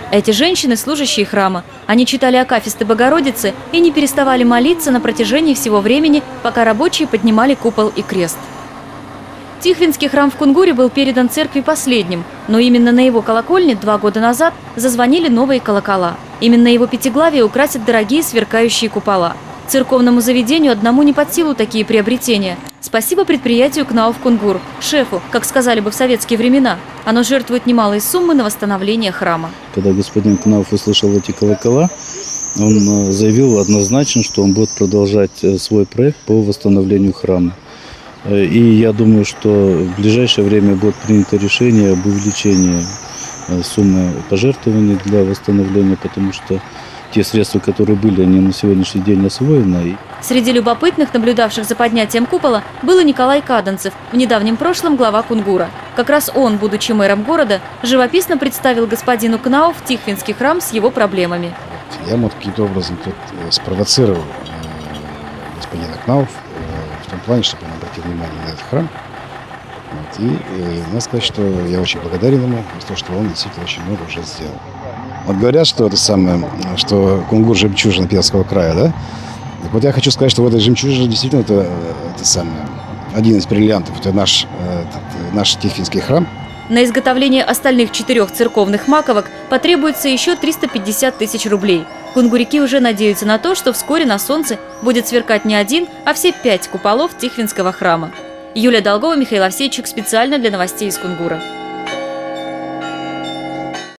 Эти женщины – служащие храма. Они читали акафисты Богородицы и не переставали молиться на протяжении всего времени, пока рабочие поднимали купол и крест. Тихвинский храм в Кунгуре был передан церкви последним, но именно на его колокольне 2 года назад зазвонили новые колокола. Именно его пятиглавие украсят дорогие сверкающие купола. Церковному заведению одному не под силу такие приобретения. Спасибо предприятию КНАУФ Кунгур, шефу, как сказали бы в советские времена. Оно жертвует немалые суммы на восстановление храма. Когда господин КНАУФ услышал эти колокола, он заявил однозначно, что он будет продолжать свой проект по восстановлению храма. И я думаю, что в ближайшее время будет принято решение об увеличении суммы пожертвований для восстановления, потому что те средства, которые были, они на сегодняшний день освоены. Среди любопытных, наблюдавших за поднятием купола, был и Николай Каданцев, в недавнем прошлом глава Кунгура. Как раз он, будучи мэром города, живописно представил господину КНАУФ Тихвинский храм с его проблемами. Я вот каким-то образом тут спровоцировал господина КНАУФ в том плане, чтобы он обратил внимание на этот храм. Вот, и надо сказать, что я очень благодарен ему за то, что он действительно очень много уже сделал. Вот говорят, что это самое, что Кунгур – жемчужина Пермского края, да? Так вот я хочу сказать, что в этой жемчужине действительно это самое, один из бриллиантов, это наш Тихвинский храм. На изготовление остальных 4 церковных маковок потребуется еще 350 тысяч рублей. Кунгуряки уже надеются на то, что вскоре на солнце будет сверкать не 1, а все 5 куполов Тихвинского храма. Юлия Долгова, Михаил Овсейчик специально для новостей из Кунгура.